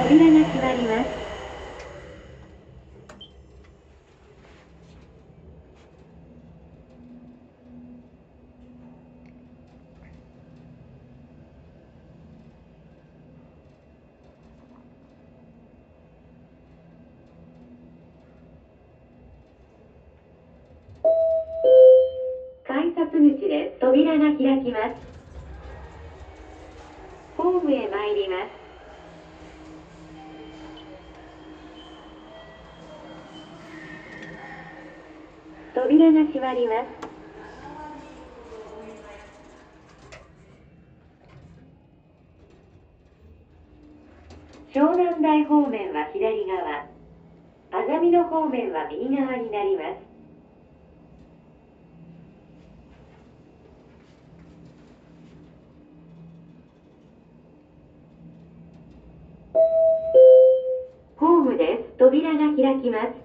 扉が閉まります。改札口です。扉が開きます。ホームへ参ります。扉が閉まります。湘南台方面は左側、あざみ野方面は右側になります。ホームです。扉が開きます。